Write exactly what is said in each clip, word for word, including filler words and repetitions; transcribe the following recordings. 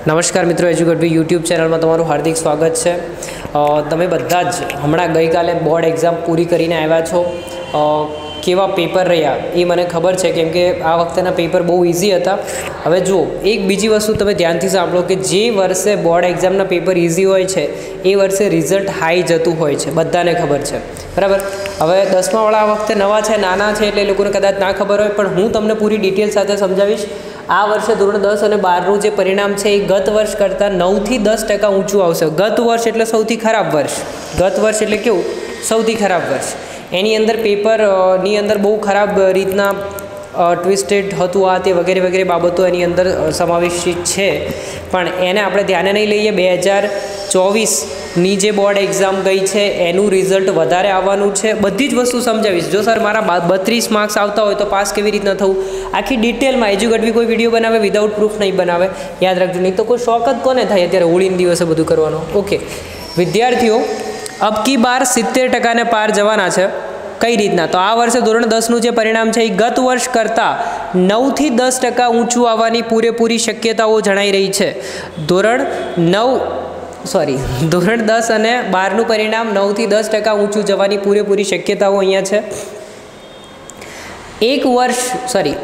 નમસ્કાર મિત્રો, એજ્યુ ગઢવી યુટ્યુબ ચેનલમાં તમારું હાર્દિક સ્વાગત છે। તમે બધા જ હમણાં ગઈકાલે બોર્ડ એક્ઝામ પૂરી કરીને આવ્યા છો। કેવા પેપર રહ્યા એ મને ખબર છે, કેમ કે આ વખતેના પેપર બહુ ઇઝી હતા। હવે જુઓ, એક બીજી વસ્તુ તમે ધ્યાનથી સાંભળો કે જે વર્ષે બોર્ડ એક્ઝામના પેપર ઇઝી હોય છે એ વર્ષે રિઝલ્ટ હાઈ જતું હોય છે, બધાને ખબર છે, બરાબર। હવે દસમાવાળા આ વખતે નવા છે, નાના છે, એટલે એ લોકોને કદાચ ના ખબર હોય, પણ હું તમને પૂરી ડિટેલ સાથે સમજાવીશ। આ વર્ષે ધોરણ દસ અને બારનું જે પરિણામ છે એ ગત વર્ષ કરતાં નવથી દસ ટકા ઊંચું આવશે। ગત વર્ષ એટલે સૌથી ખરાબ વર્ષ, ગત વર્ષ એટલે કેવું, સૌથી ખરાબ વર્ષ। એની અંદર પેપરની અંદર બહુ ખરાબ રીતના ટ્વિસ્ટેડ હતું, આ તે વગેરે વગેરે બાબતો એની અંદર સમાવેશિત છે, પણ એને આપણે ધ્યાને નહીં લઈએ। બે હજાર ચોવીસની જે બોર્ડ એક્ઝામ ગઈ છે એનું રિઝલ્ટ વધારે આવવાનું છે, બધી જ વસ્તુ સમજાવીશ। જો સર મારા બત્રીસ માર્ક્સ આવતા હોય તો પાસ કેવી રીતના થવું, આખી ડિટેલમાં એજ્યુ ગઢવી કોઈ વિડીયો બનાવે વિધાઉટ પ્રૂફ નહીં બનાવે, યાદ રાખજો, નહીં તો કોઈ શોખ જ કોને થાય અત્યારે હોળીના દિવસે બધું કરવાનો। ઓકે વિદ્યાર્થીઓ, અબ કી બાર સિત્તેર ટકાને પાર જવાના છે। કઈ રીતના, તો આ વર્ષે ધોરણ દસનું જે પરિણામ છે એ ગત વર્ષ કરતાં નવથી દસ ટકા ઊંચું આવવાની પૂરેપૂરી શક્યતાઓ જણાઈ રહી છે। ધોરણ નવ સોરી ધોરણ દસ અને બારનું પરિણામ નવથી દસ ટકા ઊંચું જવાની પૂરેપૂરી શક્યતાઓ અહીંયા છે। એક વર્ષ સોરી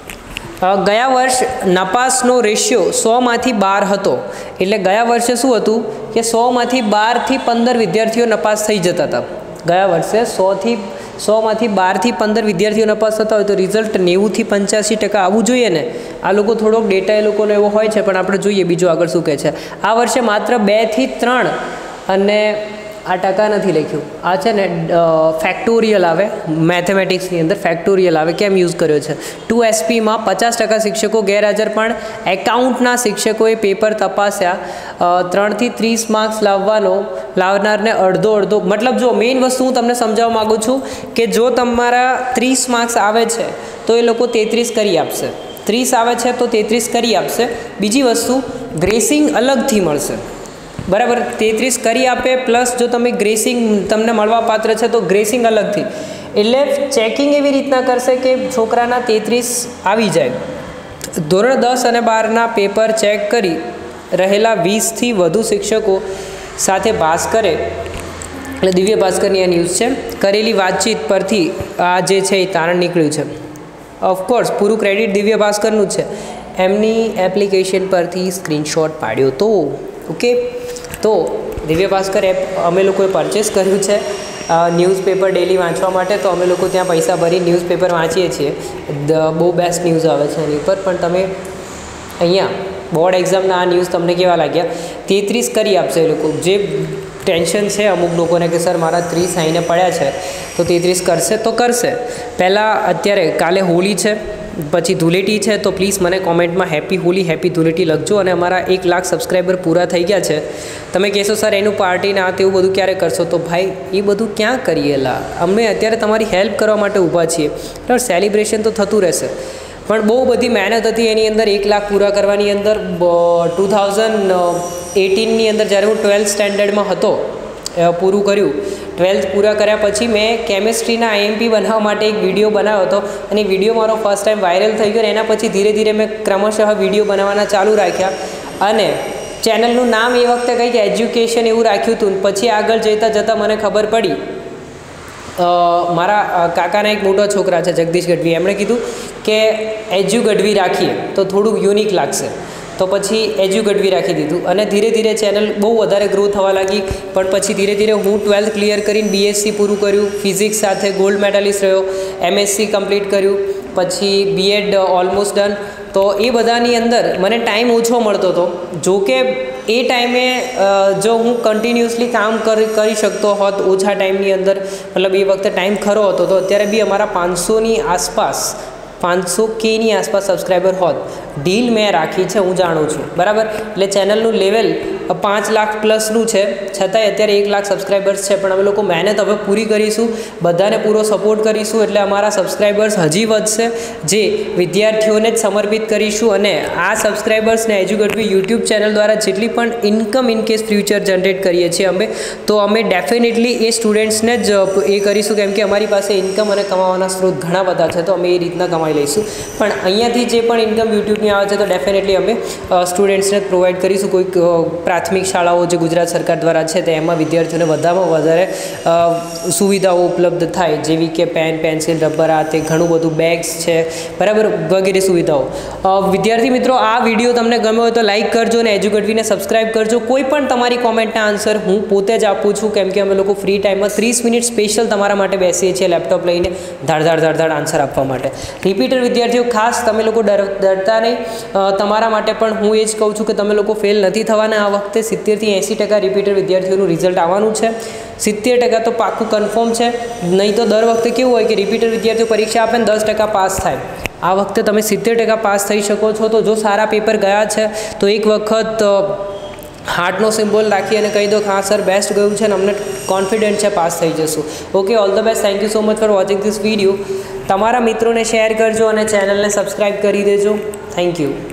ગયા વર્ષ નપાસનો રેશિયો સોમાંથી બાર હતો, એટલે ગયા વર્ષે શું હતું કે સોમાંથી બારથી પંદર વિદ્યાર્થીઓ નપાસ થઈ જતા હતા। ગયા વર્ષે સોથી સોમાંથી બારથી પંદર વિદ્યાર્થીઓ નપાસ થતા હોય તો રિઝલ્ટ નેવુંથી પંચ્યાસી ટકા આવવું જોઈએ ને। આ લોકો થોડોક ડેટા એ લોકોનો એવો હોય છે, પણ આપણે જોઈએ બીજું આગળ શું કહે છે। આ વર્ષે માત્ર બેથી ત્રણ અને આ ટકા નથી લખ્યું, આ છે ને ફેક્ટોરિયલ આવે મેથેમેટિક્સની અંદર, ફેક્ટોરિયલ આવે, કેમ યુઝ કર્યો છે। ટુ એસપીમાં પચાસ ટકા શિક્ષકો ગેરહાજર, પણ એકાઉન્ટના શિક્ષકોએ પેપર તપાસ્યા। ત્રણથી ત્રીસ માર્ક્સ લાવવાનો લાવનારને અડધો અડધો, મતલબ જો મેઇન વસ્તુ હું તમને સમજાવવા માગું છું કે જો તમારા ત્રીસ માર્ક્સ આવે છે તો એ લોકો તેત્રીસ કરી આપશે, ત્રીસ આવે છે તો તેત્રીસ કરી આપશે। બીજી વસ્તુ, ગ્રેસિંગ અલગથી મળશે, બરાબર, તેત્રીસ કરી આપે પ્લસ જો તમે ગ્રેસિંગ તમને મળવા પાત્ર છે તો ગ્રેસિંગ અલગથી, એટલે ચેકિંગ એવી રીતના કરશે કે છોકરાના તેત્રીસ આવી જાય। ધોરણ દસ અને બારના પેપર ચેક કરી રહેલા વીસથી વધુ શિક્ષકો સાથે ભાસ્કરે, એટલે દિવ્ય ભાસ્કરની આ ન્યૂઝ છે, કરેલી વાતચીત પરથી આ જે છે એ તારણ નીકળ્યું છે। ઓફકોર્સ પૂરું ક્રેડિટ દિવ્ય ભાસ્કરનું જ છે, એમની એપ્લિકેશન પરથી સ્ક્રીનશોટ પાડ્યો તો। ઓકે, તો દિવ્ય ભાસ્કર એપ અમે લોકોએ પરચેસ કર્યું છે ન્યૂઝપેપર ડેલી વાંચવા માટે, તો અમે લોકો ત્યાં પૈસા ભરી ન્યૂઝપેપર વાંચીએ છીએ। બહુ બેસ્ટ ન્યૂઝ આવે છે એની ઉપર, પણ તમે અહીંયા બોર્ડ એક્ઝામના આ ન્યૂઝ તમને કેવા લાગ્યા? તેત્રીસ કરી આપશે એ લોકો, જે ટેન્શન છે અમુક લોકોને કે સર મારા ત્રીસ આઈને પડ્યા છે તો તેત્રીસ કરશે તો કરશે। પહેલાં અત્યારે કાલે હોળી છે, પછી ધૂળેટી છે, તો પ્લીઝ મને કોમેન્ટમાં હેપી હોલી હેપી ધૂળેટી લખજો। અને અમારા એક લાખ સબસ્ક્રાઈબર પૂરા થઈ ગયા છે। તમે કહેશો સર એનું પાર્ટી ના તેવું બધું ક્યારે કરશો, તો ભાઈ એ બધું ક્યાં કરીએલા, અમે અત્યારે તમારી હેલ્પ કરવા માટે ઊભા છીએ, બરાબર। સેલિબ્રેશન તો થતું રહેશે, પણ બહુ બધી મહેનત હતી એની અંદર, એક લાખ પૂરા કરવાની અંદર। ટુ થાઉઝન્ડ એટીનની અંદર જ્યારે હું ટ્વેલ્થ સ્ટેન્ડર્ડમાં હતો પૂરું કર્યું, ટ્વેલ્થ પૂરા કર્યા પછી મેં કેમિસ્ટ્રીના આઈએમપી બનાવવા માટે એક વિડીયો બનાવ્યો હતો, અને વિડીયો મારો ફર્સ્ટ ટાઈમ વાયરલ થઈ ગયો, અને એના પછી ધીરે ધીરે મેં ક્રમશઃ વિડીયો બનાવવાના ચાલુ રાખ્યા, અને ચેનલનું નામ એ વખતે કંઈક એજ્યુકેશન એવું રાખ્યું હતું। પછી આગળ જતાં જતાં મને ખબર પડી, મારા કાકાના એક મોટા છોકરા છે જગદીશ ગઢવી, એમણે કીધું કે એજ્યુ ગઢવી રાખીએ તો થોડુંક યુનિક લાગશે, તો પછી એજ્યુ ગઢવી રાખી દીધું, અને ધીરે ધીરે ચેનલ બહુ વધારે ગ્રો થવા લાગી। પણ પછી ધીરે ધીરે હું ટ્વેલ્થ ક્લિયર કરીને બીએસસી પૂરું કર્યું, ફિઝિક્સ સાથે ગોલ્ડ મેડલિસ્ટ રહ્યો, એમએસસી કમ્પ્લીટ કર્યું, પછી બીએડ ઓલમોસ્ટ ડન। તો એ બધાની અંદર મને ટાઈમ ઓછો મળતો હતો, જો કે એ ટાઈમે જો હું કન્ટિન્યુઅસલી કામ કરી કરી શકતો હોત ઓછા ટાઈમની અંદર, મતલબ એ વખતે ટાઈમ ખરો હતો, તો અત્યારે બી અમારા પાંચસોની આસપાસ પાંચસો કેની આસપાસ સબસ્ક્રાઈબર હોત। ડીલ મેં રાખી છે, હું જાણું છું, બરાબર। એટલે ચેનલનું લેવલ પાંચ લાખ પ્લસનું છે, છતાંય અત્યારે એક લાખ સબસ્ક્રાઈબર્સ છે, પણ અમે લોકો મહેનત હવે પૂરી કરીશું, બધાને પૂરો સપોર્ટ કરીશું, એટલે અમારા સબસ્ક્રાઈબર્સ હજી વધશે, જે વિદ્યાર્થીઓને જ સમર્પિત કરીશું. અને આ સબસ્ક્રાઈબર્સને એજ્યુકેટવી યુટ્યુબ ચેનલ દ્વારા જેટલી પણ income in case future generate કરીએ છીએ અમે, તો અમે ડેફિનેટલી એ સ્ટુડન્ટ્સને જ એ કરીશું, કેમ કે અમારી પાસે ઇન્કમ અને કમાવાના સ્ત્રોત ઘણા બધા છે, તો અમે એ રીતના કમાઈ લઈશું. પણ અહીંયાથી જે પણ ઇન્કમ યુટ્યુબની આવે છે તો ડેફિનેટલી અમે સ્ટુડન્ટ્સને જ પ્રોવાઈડ કરીશું. કોઈક પ્રાથમિક શાળાઓ જે ગુજરાત સરકાર દ્વારા છે તે એમાં વિદ્યાર્થીઓને વધારેમાં વધારે સુવિધાઓ ઉપલબ્ધ થાય, જેવી કે પેન, પેન્સિલ, રબર, આ તે ઘણું બધું, બેગ્સ છે, બરાબર, વગેરે સુવિધાઓ. વિદ્યાર્થી મિત્રો, આ વિડીયો તમને ગમ્યો હોય તો લાઇક કરજો અને એજ્યુકેટવીને સબસ્ક્રાઈબ કરજો. કોઈ પણ તમારી કોમેન્ટના આન્સર હું પોતે જ આપું છું, કેમ કે અમે લોકો ફ્રી ટાઈમમાં ત્રીસ મિનિટ સ્પેશિયલ તમારા માટે બેસીએ છીએ લેપટોપ લઈને ધાડ ધાડ ધાડ ધાડ આન્સર આપવા માટે. રિપીટર વિદ્યાર્થીઓ ખાસ તમે લોકો ડર ડરતા નહીં, તમારા માટે પણ હું એ જ કહું છું કે તમે લોકો ફેલ નથી થવાના. આ વખતે સિત્તેરથી એંસી ટકા રિપીટર વિદ્યાર્થીઓનું રિઝલ્ટ આવવાનું છે. સિત્તેર ટકા તો પાક્કું કન્ફર્મ છે, નહીં તો દર વખતે કેવું હોય કે રિપીટર વિદ્યાર્થીઓ પરીક્ષા આપે ને દસ ટકા પાસ થાય. આ વખતે તમે સિત્તેર ટકા પાસ થઈ શકો છો. તો જો સારા પેપર ગયા છે તો એક વખત હાર્ટનો સિમ્બોલ રાખી અને કહી દો કે હા સર બેસ્ટ ગયું છે અને અમને કોન્ફિડન્ટ છે પાસ થઈ જશું. Okay, all the best. Thank you so much for watching this video. તમારા મિત્રોને શેર કરજો અને ચેનલને સબસ્ક્રાઈબ કરી દેજો. Thank you.